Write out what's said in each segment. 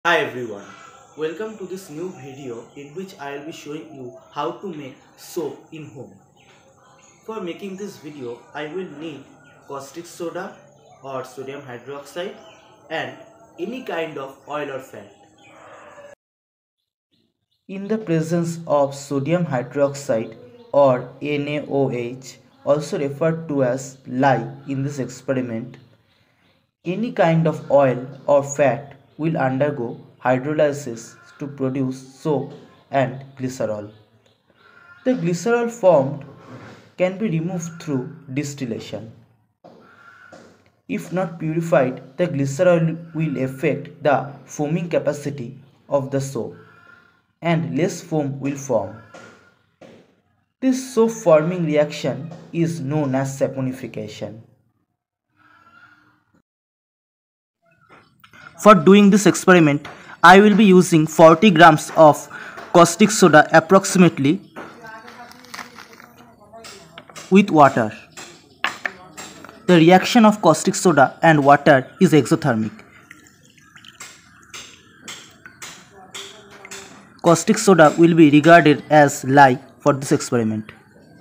Hi everyone, welcome to this new video in which I will be showing you how to make soap in home. For making this video, I will need caustic soda or sodium hydroxide and any kind of oil or fat. In the presence of sodium hydroxide or NaOH, also referred to as lye in this experiment, any kind of oil or fat will undergo hydrolysis to produce soap and glycerol. The glycerol formed can be removed through distillation. If not purified, the glycerol will affect the foaming capacity of the soap and less foam will form. This soap forming reaction is known as saponification. For doing this experiment, I will be using 40 grams of caustic soda approximately with water. The reaction of caustic soda and water is exothermic. Caustic soda will be regarded as lye for this experiment.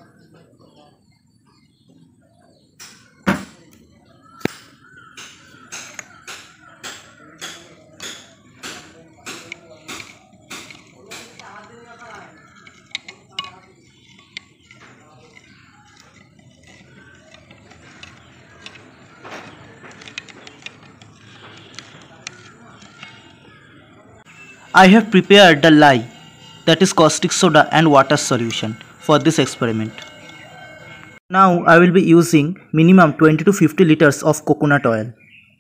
I have prepared the lye, that is caustic soda and water solution for this experiment. Now I will be using minimum 20 to 50 liters of coconut oil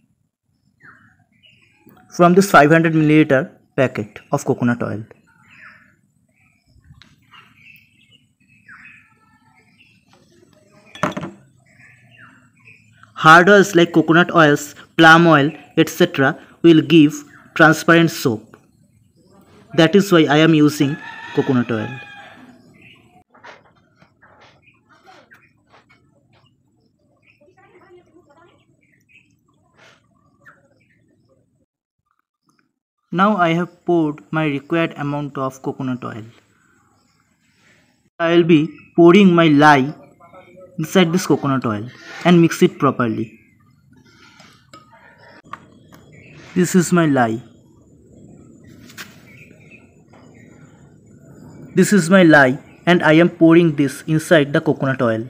from this 500 milliliter packet of coconut oil. Hard oils like coconut oils, palm oil, etc. will give transparent soap. That is why I am using coconut oil. Now I have poured my required amount of coconut oil. I will be pouring my lye inside this coconut oil and mix it properly. This is my lye. This is my lye and I am pouring this inside the coconut oil.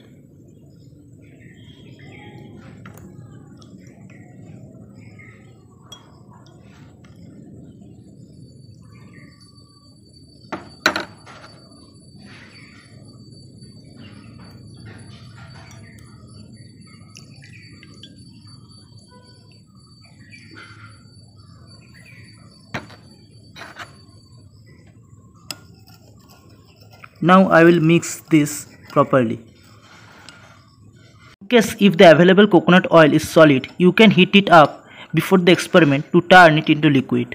Now I will mix this properly. In case if the available coconut oil is solid, you can heat it up before the experiment to turn it into liquid.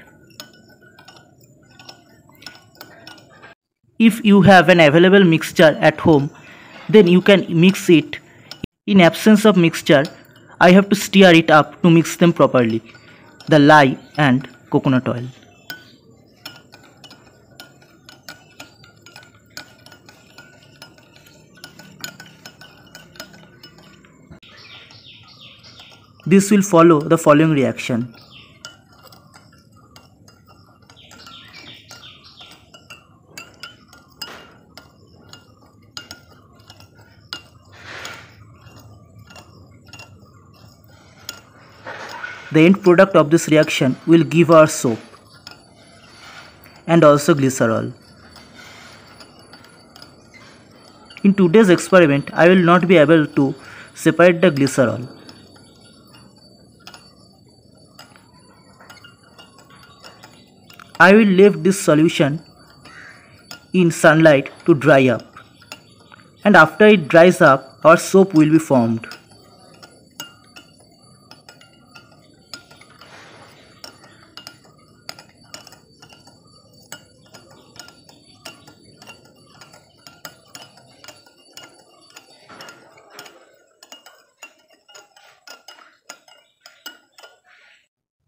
If you have an available mixture at home, then you can mix it. In absence of mixture, I have to stir it up to mix them properly, the lye and coconut oil. This will follow the following reaction. The end product of this reaction will give our soap and also glycerol. In today's experiment, I will not be able to separate the glycerol. I will leave this solution in sunlight to dry up, and after it dries up, our soap will be formed.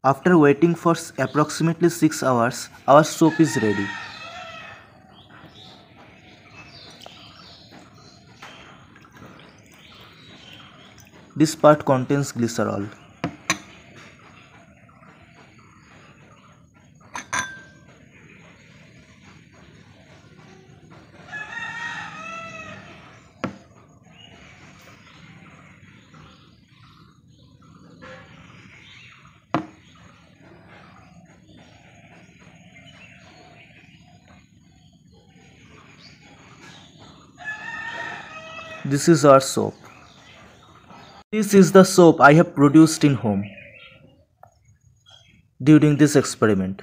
After waiting for approximately 6 hours, our soap is ready. This part contains glycerol. This is our soap. This is the soap I have produced in home during this experiment.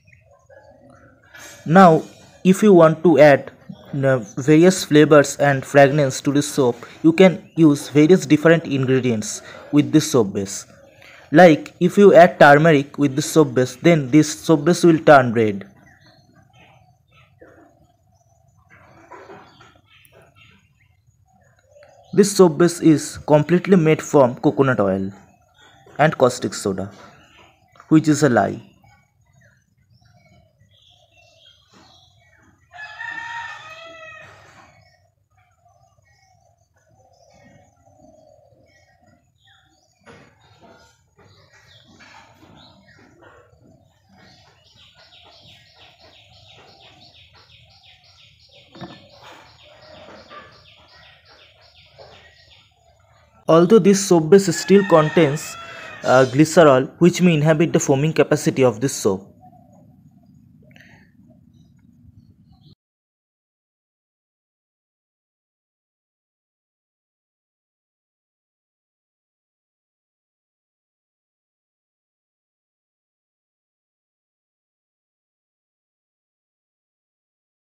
Now, if you want to add various flavors and fragrance to this soap, you can use various different ingredients with this soap base. Like if you add turmeric with this soap base, then this soap base will turn red. This soap base is completely made from coconut oil and caustic soda, which is a lie. Although this soap base still contains glycerol, which may inhibit the foaming capacity of this soap.